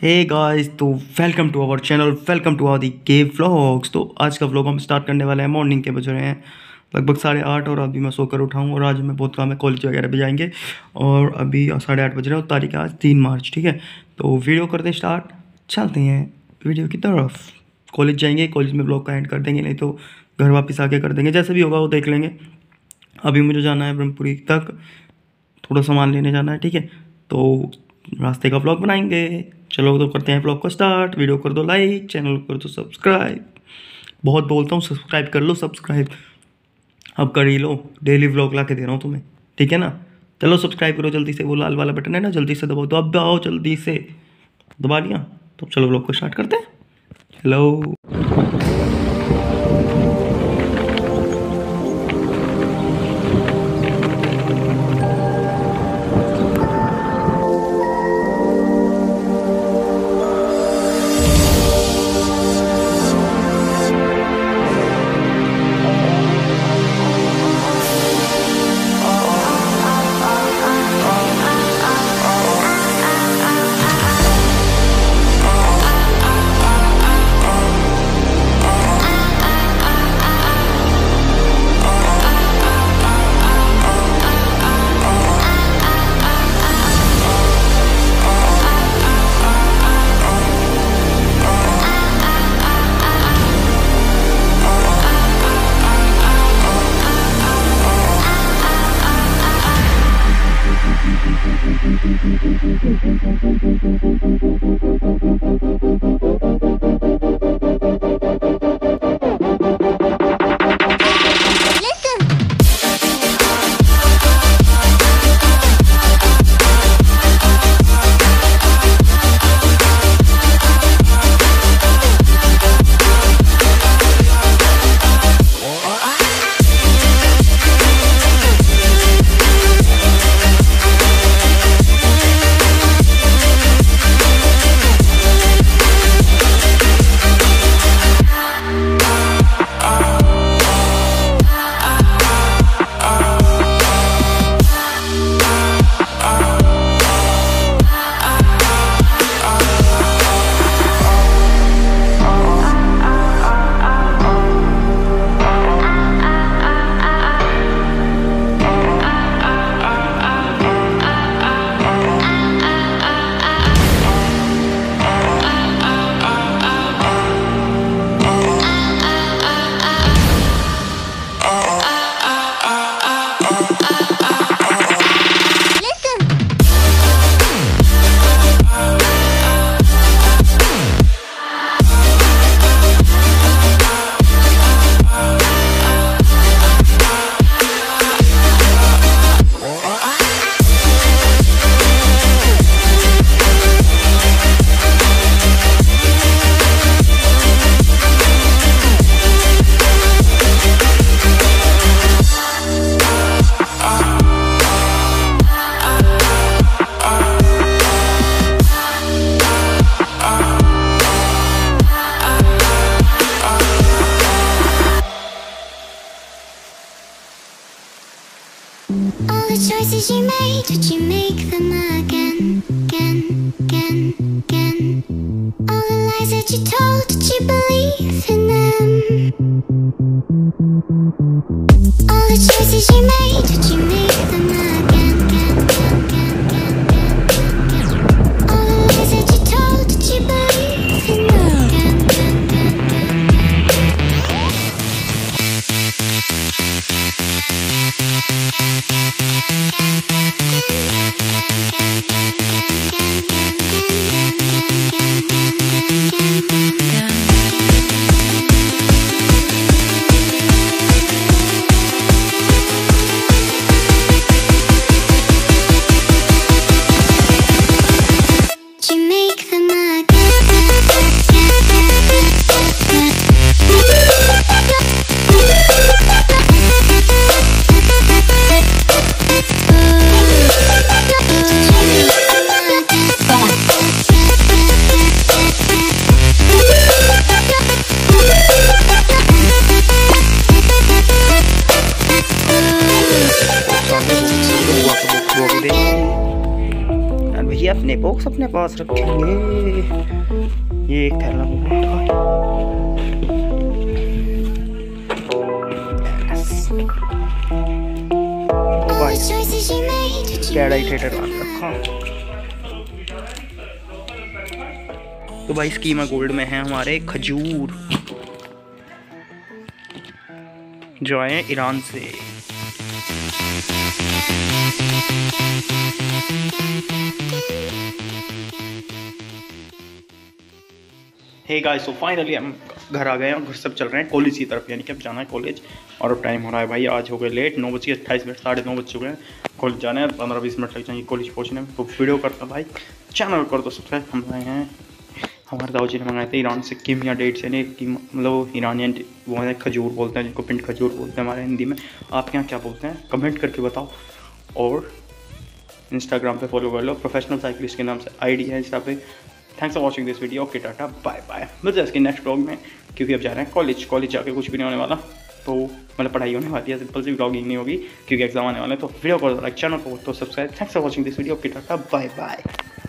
हे guys, तो welcome to our channel, welcome to Aadi के vlogs. तो आज का व्लॉग हम स्टार्ट करने वाले हैं। मॉर्निंग के बज रहे हैं लगभग 8:30 और अभी मैं सोकर उठा हूँ और आज हमें बहुत काम है, कॉलेज वगैरह भी जाएंगे। और अभी 8:30 बज रहे हैं और तारीख आज 3 मार्च, ठीक है। तो वीडियो करते स्टार्ट, चलते हैं वीडियो की तरफ। कॉलेज जाएंगे, कॉलेज में व्लॉग का एंड कर देंगे, नहीं तो घर वापस आके कर देंगे, जैसे भी होगा वो देख लेंगे। अभी मुझे जाना है ब्रह्मपुरी तक, थोड़ा सामान लेने जाना है, ठीक है। तो रास्ते का व्लॉग बनाएंगे। चलो तो करते हैं व्लॉग को स्टार्ट। वीडियो कर दो लाइक, चैनल कर दो सब्सक्राइब। बहुत बोलता हूँ सब्सक्राइब कर लो, सब्सक्राइब अब कर ही लो। डेली व्लॉग ला के दे रहा हूँ तुम्हें, ठीक है ना। चलो सब्सक्राइब करो जल्दी से, वो लाल वाला बटन है ना, जल्दी से दबाओ। तो अब आओ जल्दी से, दबा दिया। तो चलो व्लॉग को स्टार्ट करते हैं। Hello, all the choices you made, did you make them again, again, again, again? All the lies that you told, did you believe in them? All the choices you made, did you make them again, again, again, again, again? All the lies that you told, did you believe in them? Again, again, again, again, अपने box अपने पास रखेंगे। ये एक थैला होगा। ओ भाई कैड़ा ही theatre मान रखा। तो भाई स्कीमा गोल्ड में है हमारे खजूर जो आए हैं ईरान से। हे गाइस, सो फाइनली हम घर आ गए हैं और घर सब चल रहे हैं कॉलेज की तरफ, यानी कि अब जाना है कॉलेज। और अब टाइम हो रहा है भाई, आज हो गए लेट, 9:28, 9:30 बज चुके हैं। कॉलेज जाना है, 15-20 मिनट लग जाएंगे कॉलेज पहुंचने में। तो वीडियो करता भाई, चैनल कर दो सब्सक्राइब। हम आए हैं, हमारे दाऊ जी ने मंगाए थे ईरान से किमिया डेट्स, यानी कि मतलब ईरानियन वो है, खजूर बोलते हैं जिनको, पिंड खजूर बोलते हैं हमारे हिंदी में। आपके यहाँ क्या बोलते हैं कमेंट करके बताओ। और इंस्टाग्राम पे फॉलो कर लो, प्रोफेशनल साइकिलिस्ट के नाम से आईडी है इंस्टा पे। Thanks for watching this video. Okay tata bye bye. मिलते हैं इसके नेक्स्ट व्लॉग में, क्योंकि अब जा रहे हैं कॉलेज जाके कुछ भी नहीं होने वाला। तो मतलब पढ़ाई होने वाली है, सिंपल सी व्लॉगिंग नहीं होगी क्योंकि एग्जाम आने वाले हैं। तो वीडियो को लाइक, चैनल को तो subscribe. Thanks for watching this video. Okay tata bye bye.